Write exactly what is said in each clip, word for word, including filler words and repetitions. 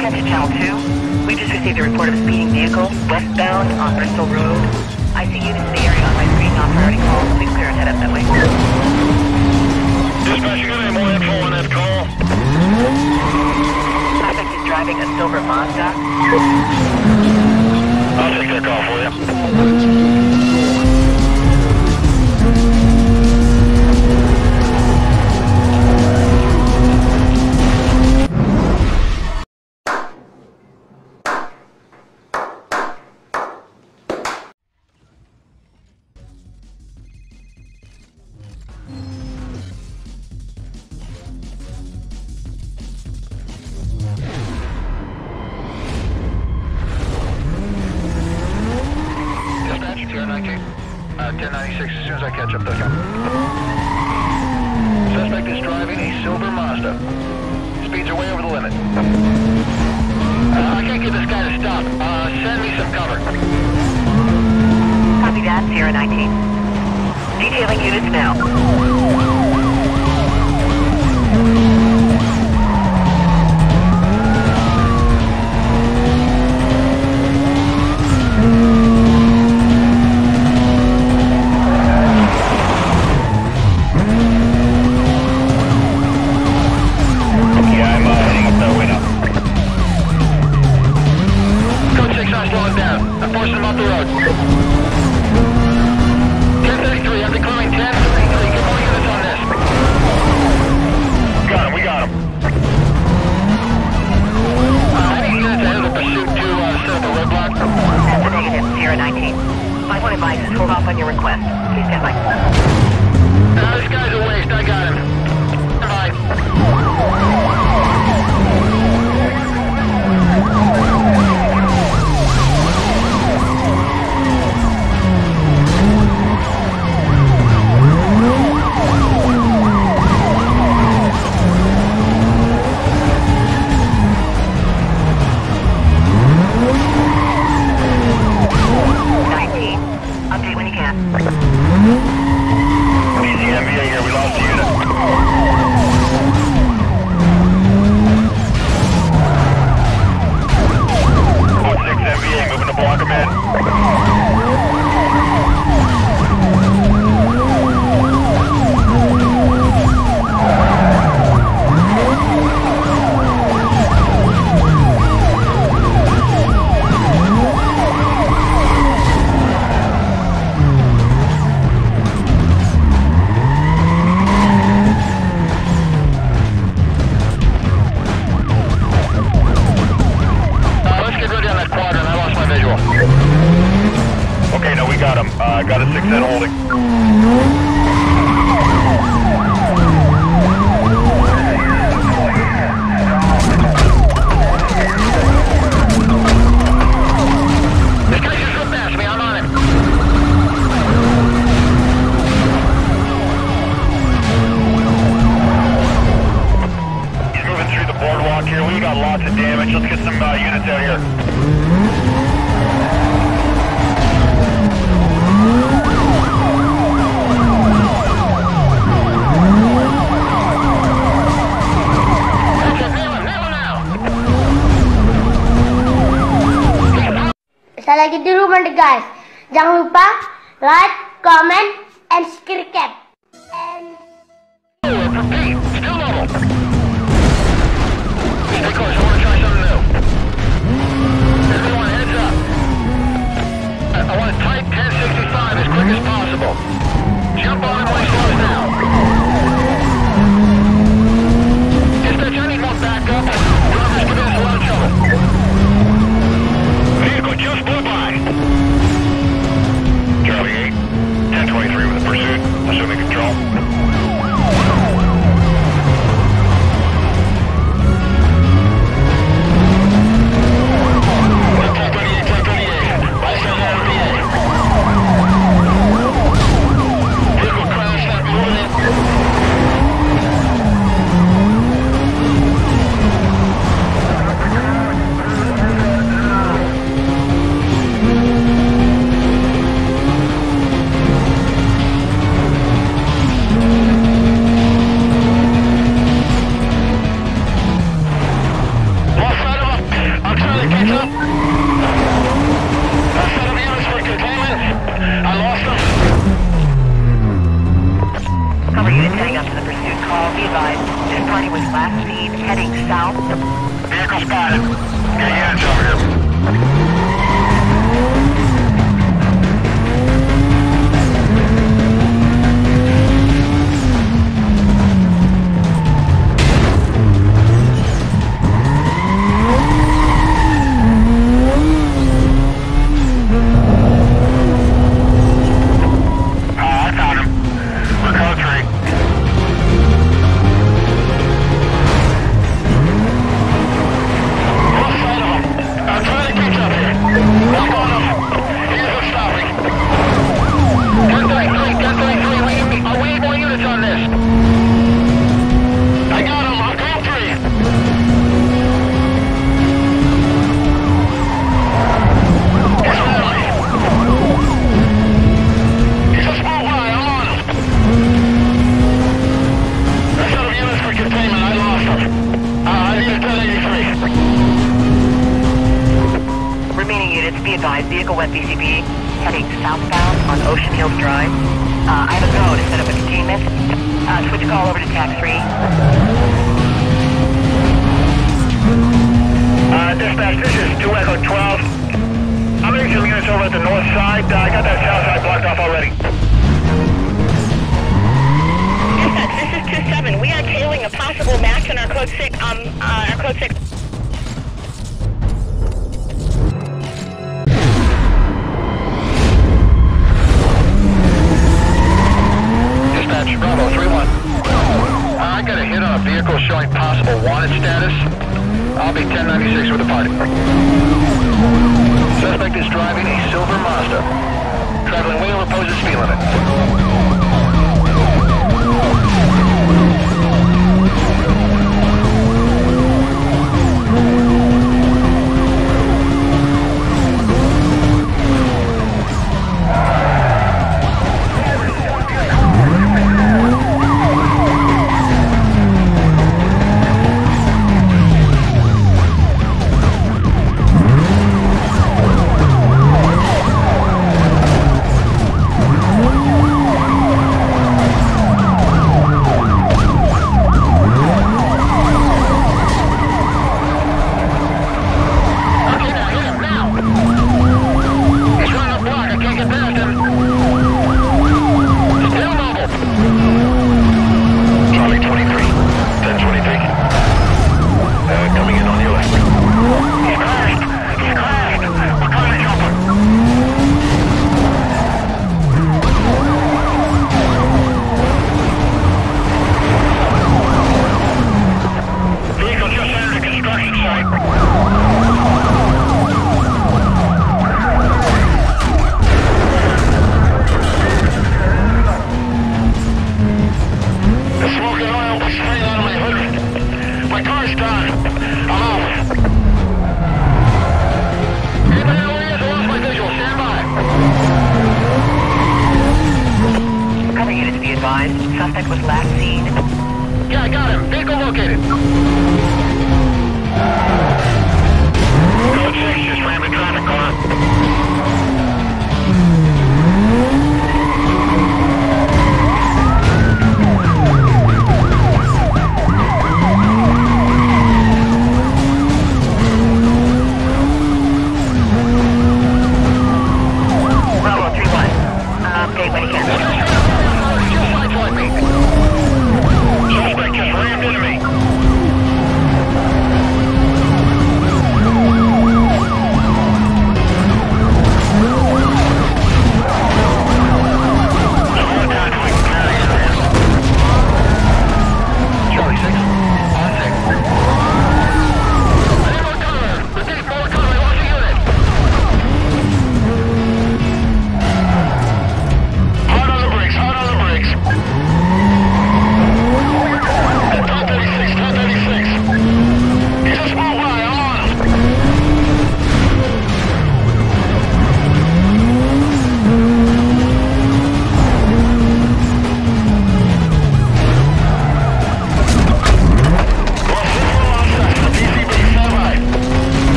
Dispatch to Channel two. We just received a report of a speeding vehicle westbound on Bristol Road. I see units in the area on my screen, not priority call. Please clear and head up that way. Dispatch, you got any more info on that call? Suspect is driving a silver Mazda. I'll take that call for you. ten ninety-six, as soon as I catch up, they'll come. Suspect is driving a silver Mazda. Speeds are way over the limit. Uh, I can't get this guy to stop. Uh, send me some cover. Copy that, Sierra nineteen. Detailing units now. Hold off on your request. Please stand by. Uh, this guy's a waste. I got him. Update when you can. B C M V A here, we lost the unit. Code six M V A, moving to block him in. Okay, no, we got him. Uh, got a six ten holding. This guy just went past me. I'm on him. He's moving through the boardwalk here. We got lots of damage. Let's get some uh, units out here. Bisa lagi di rumah deh guys. Jangan lupa like, comment, and subscribe. And Repeat, still normal. Stay close, I want to try something new. Everyone, heads up. I, I want to type ten sixty-five as quick as possible. Jump on it when he slows down. Dispatch, I need more backup. Drivers giving us a lot of trouble. Vehicle just blew by. Charlie eight, ten twenty-three with a pursuit, assuming control. yeah, it's over here. Vehicle web B C B heading southbound on Ocean Hills Drive. Uh, I have a go to set up a containment. Uh, switch call over to tax three. Uh, dispatch, this is two Echo twelve. I'm moving some units over at the north side. Uh, I got that south side blocked off already. Dispatch, this is two seven. We are tailing a possible match in our code six. Um, uh, our code six. Bravo, three one. Uh, I got a hit on a vehicle showing possible wanted status. I'll be ten ninety-six with the party. Suspect is driving a silver Mazda. Traveling way over Pose's speed limit.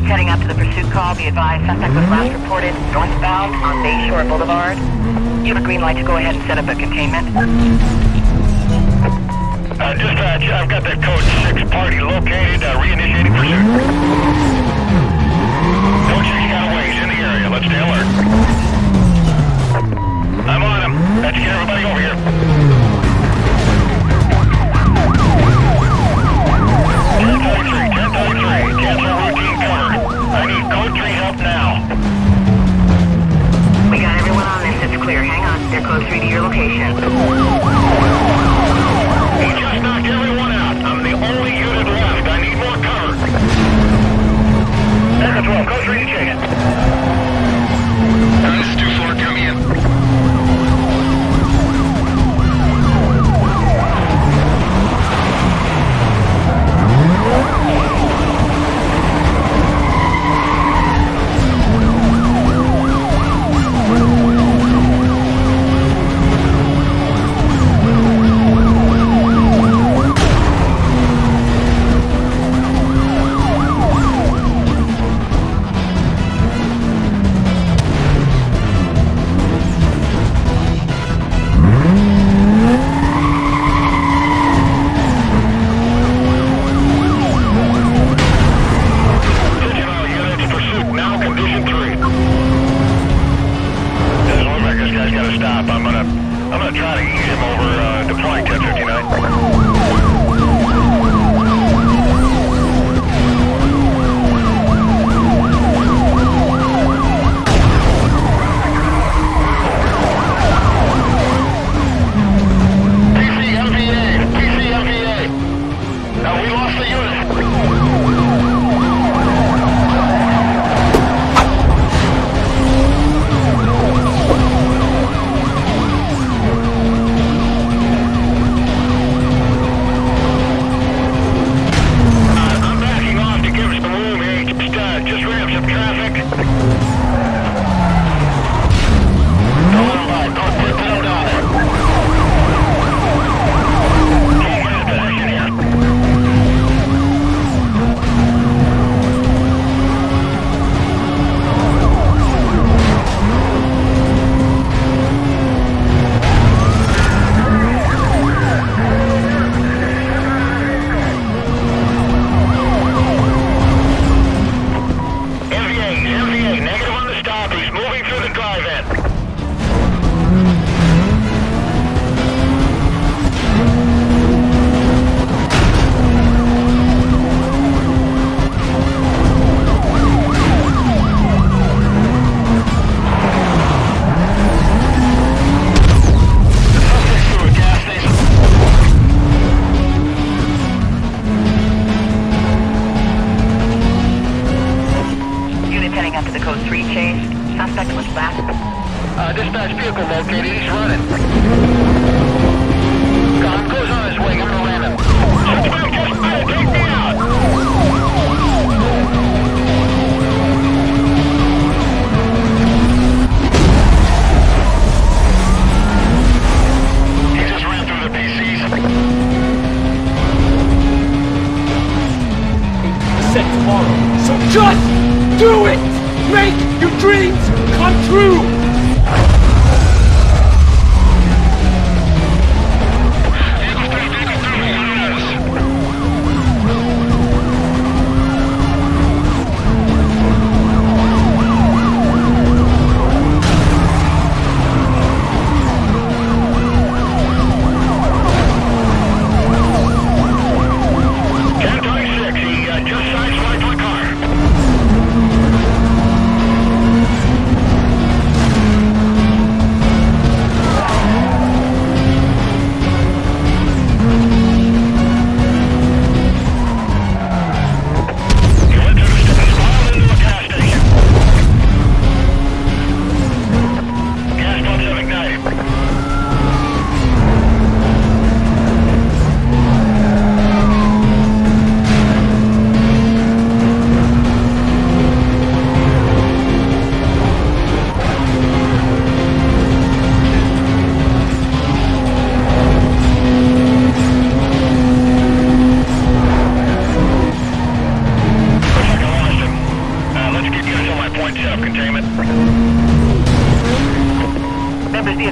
Units heading up to the pursuit call. Be advised, suspect was last reported northbound on Bayshore Boulevard. You have a green light to go ahead and set up a containment. Uh, dispatch, I've got that code six party located, uh, reinitiating pursuit. Code six Galloway's in the area. Let's stay alert. I'm on him. Let's get everybody over here. ten thirty-three, ten thirty-three. Cancel routine covered. I need code three help now. We got everyone on this. It's clear. Hang on. They're code three to your location. He just knocked everyone out. I'm the only unit left. I need more cover. Echo twelve, code three to chase. Uh, this is two four, coming in.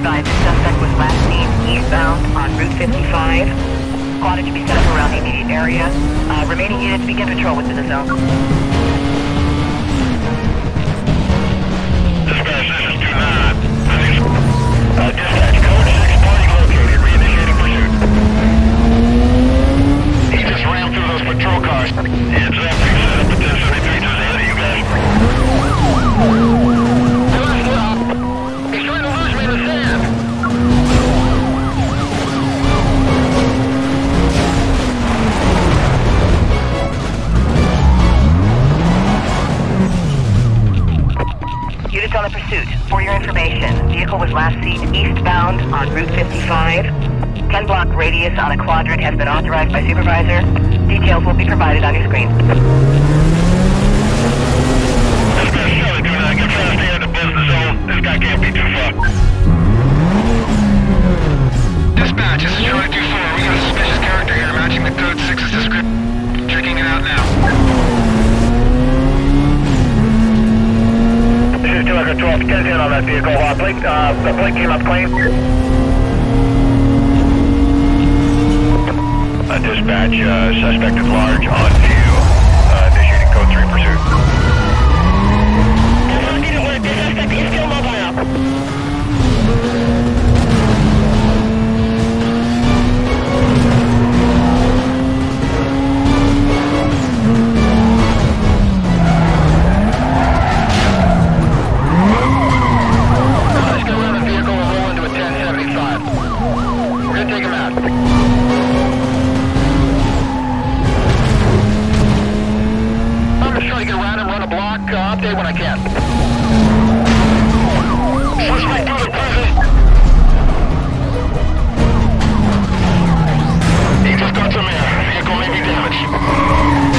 advised, the suspect was last seen eastbound on Route fifty-five. Squad to be set up around the immediate area. Uh, remaining units begin patrol within the zone. Dispatch, this is two nine. Uh, dispatch, code six party located. Reinitiating pursuit. He just ran through those patrol cars. Heads up, he's set up at ten seventy-three just ahead of you guys. He's trying to lose me in the sand. Units on the pursuit. For your information, vehicle was last seen eastbound on Route fifty-five. ten block radius on a quadrant has been authorized by supervisor. Details will be provided on your screen. Dispatch, Charlie two nine, get fast ahead to business zone. This guy can't be too far. Dispatch, this is Charlie two four. We got a suspicious character here matching the code six's description. Checking it out now. This is two twelve, get in on that vehicle. Uh, plate, uh, the plate came up clean. Uh, dispatch, uh, suspect at large on view. Uh, initiating code three pursuit. This one didn't work. The suspect is still mobile. Update when I can. Suspect through the prison. He just got some air. Vehicle may be damaged.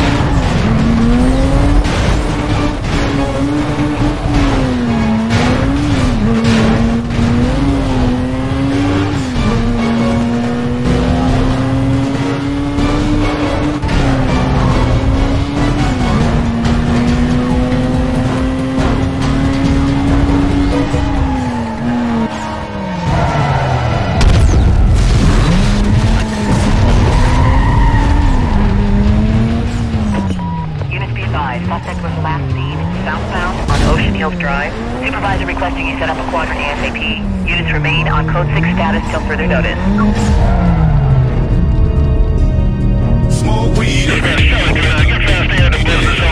Suspect was last seen southbound on Ocean Hills Drive. Supervisor requesting you set up a quadrant ASAP. Units remain on code six status till further notice. Smoke weed. Get fast ahead to business.